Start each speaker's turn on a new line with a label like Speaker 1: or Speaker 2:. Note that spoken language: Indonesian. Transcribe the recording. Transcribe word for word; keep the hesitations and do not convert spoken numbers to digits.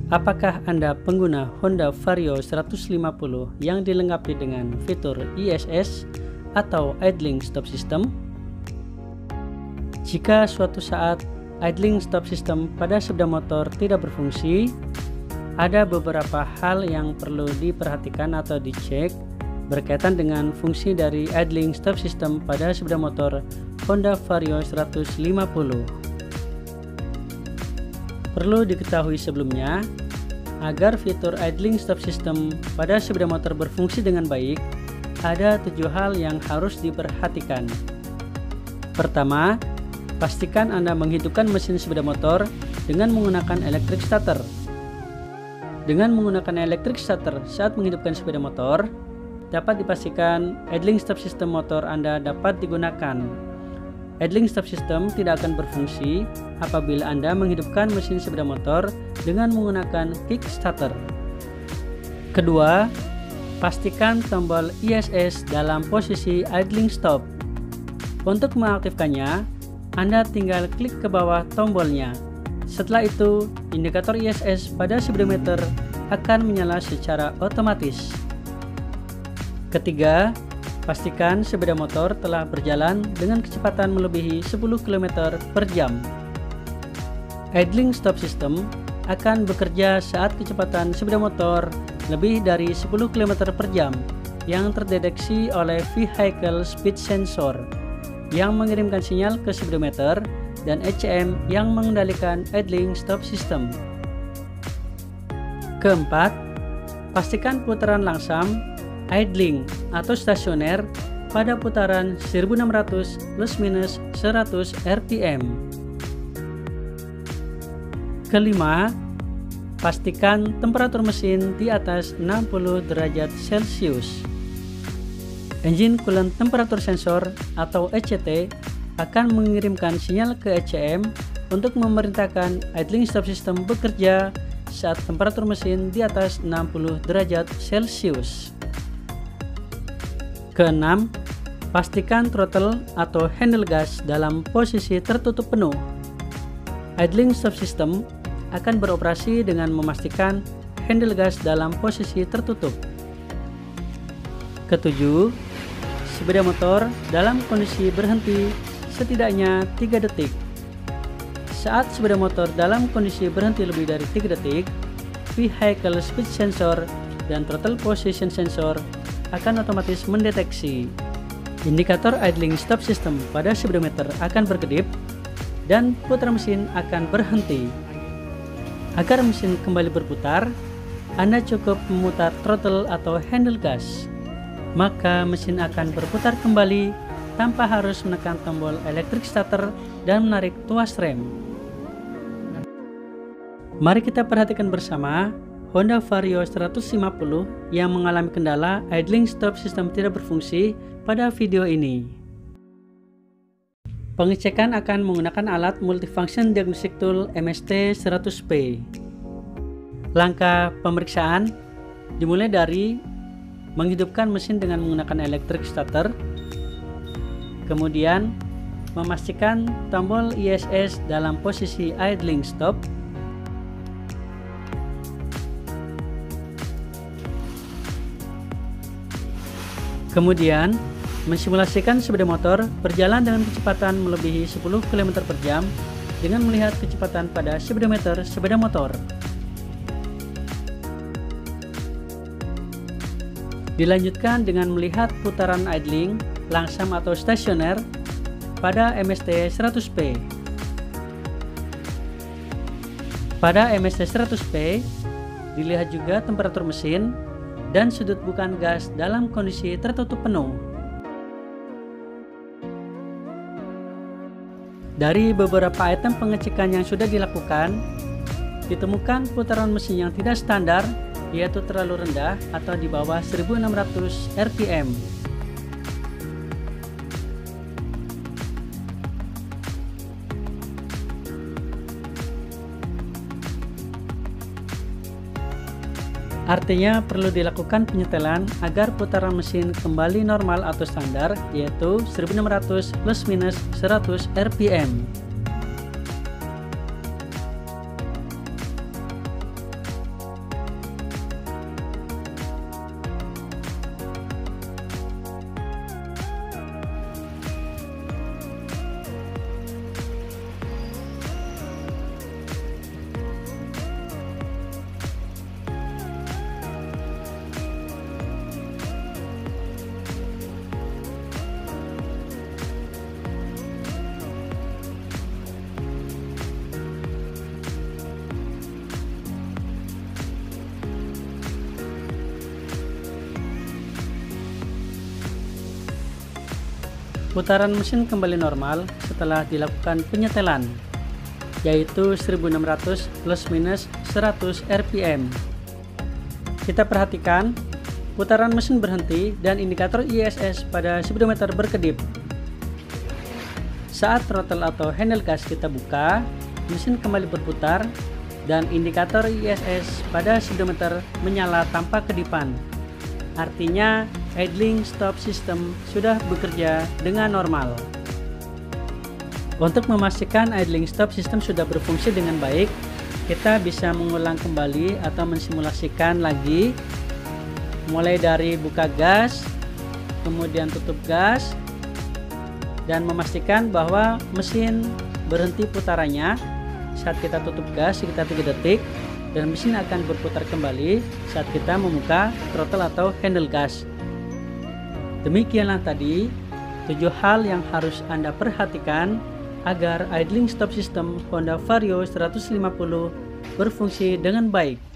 Speaker 1: Apakah Anda pengguna Honda Vario seratus lima puluh yang dilengkapi dengan fitur I S S atau Idling Stop System? Jika suatu saat Idling Stop System pada sepeda motor tidak berfungsi, ada beberapa hal yang perlu diperhatikan atau dicek berkaitan dengan fungsi dari Idling Stop System pada sepeda motor Honda Vario seratus lima puluh. Perlu diketahui sebelumnya, agar fitur Idling Stop System pada sepeda motor berfungsi dengan baik, ada tujuh hal yang harus diperhatikan. Pertama, pastikan Anda menghidupkan mesin sepeda motor dengan menggunakan electric starter. Dengan menggunakan electric starter saat menghidupkan sepeda motor, dapat dipastikan Idling Stop System motor Anda dapat digunakan. Idling Stop System tidak akan berfungsi apabila Anda menghidupkan mesin sepeda motor dengan menggunakan kickstarter. Kedua, pastikan tombol I S S dalam posisi idling stop. Untuk mengaktifkannya, Anda tinggal klik ke bawah tombolnya. Setelah itu, indikator I S S pada speedometer akan menyala secara otomatis. Ketiga, pastikan sepeda motor telah berjalan dengan kecepatan melebihi sepuluh kilometer per jam. Idling Stop System akan bekerja saat kecepatan sepeda motor lebih dari sepuluh kilometer per jam yang terdeteksi oleh Vehicle Speed Sensor yang mengirimkan sinyal ke speedometer dan E C M yang mengendalikan Idling Stop System. Keempat, pastikan putaran langsam idling atau stasioner pada putaran seribu enam ratus plus minus seratus R P M. Kelima, pastikan temperatur mesin di atas enam puluh derajat Celcius. Engine Coolant Temperature Sensor atau E C T akan mengirimkan sinyal ke E C M untuk memerintahkan Idling Stop System bekerja saat temperatur mesin di atas enam puluh derajat Celcius. Keenam, pastikan throttle atau handle gas dalam posisi tertutup penuh. Idling Stop System akan beroperasi dengan memastikan handle gas dalam posisi tertutup. Ketujuh, sepeda motor dalam kondisi berhenti setidaknya tiga detik. Saat sepeda motor dalam kondisi berhenti lebih dari tiga detik, Vehicle Speed Sensor dan Throttle Position Sensor akan otomatis mendeteksi. Indikator Idling Stop System pada speedometer akan berkedip dan putar mesin akan berhenti. Agar mesin kembali berputar, Anda cukup memutar throttle atau handle gas. Maka mesin akan berputar kembali tanpa harus menekan tombol electric starter dan menarik tuas rem. Mari kita perhatikan bersama Honda Vario seratus lima puluh yang mengalami kendala Idling Stop System tidak berfungsi pada video ini. Pengecekan akan menggunakan alat Multifunction Diagnostic Tool M S T seratus P. Langkah pemeriksaan dimulai dari menghidupkan mesin dengan menggunakan electric starter, kemudian memastikan tombol I S S dalam posisi idling stop, kemudian mensimulasikan sepeda motor berjalan dengan kecepatan melebihi sepuluh kilometer per jam dengan melihat kecepatan pada speedometer sepeda motor. Dilanjutkan dengan melihat putaran idling, langsam atau stasioner pada M S T seratus P. Pada M S T seratus P, dilihat juga temperatur mesin dan sudut bukaan gas dalam kondisi tertutup penuh. Dari beberapa item pengecekan yang sudah dilakukan, ditemukan putaran mesin yang tidak standar, yaitu terlalu rendah atau di bawah seribu enam ratus R P M. Artinya perlu dilakukan penyetelan agar putaran mesin kembali normal atau standar, yaitu seribu enam ratus plus minus seratus R P M. Putaran mesin kembali normal setelah dilakukan penyetelan, yaitu seribu enam ratus plus minus seratus R P M. Kita perhatikan, putaran mesin berhenti dan indikator I S S pada speedometer berkedip. Saat throttle atau handle gas kita buka, mesin kembali berputar dan indikator I S S pada speedometer menyala tanpa kedipan. Artinya, idling stop system sudah bekerja dengan normal. Untuk memastikan idling stop system sudah berfungsi dengan baik, kita bisa mengulang kembali atau mensimulasikan lagi, mulai dari buka gas, kemudian tutup gas, dan memastikan bahwa mesin berhenti putarannya saat kita tutup gas sekitar tiga detik, dan mesin akan berputar kembali saat kita membuka throttle atau handle gas. Demikianlah tadi tujuh hal yang harus Anda perhatikan agar idling stop system Honda Vario seratus lima puluh berfungsi dengan baik.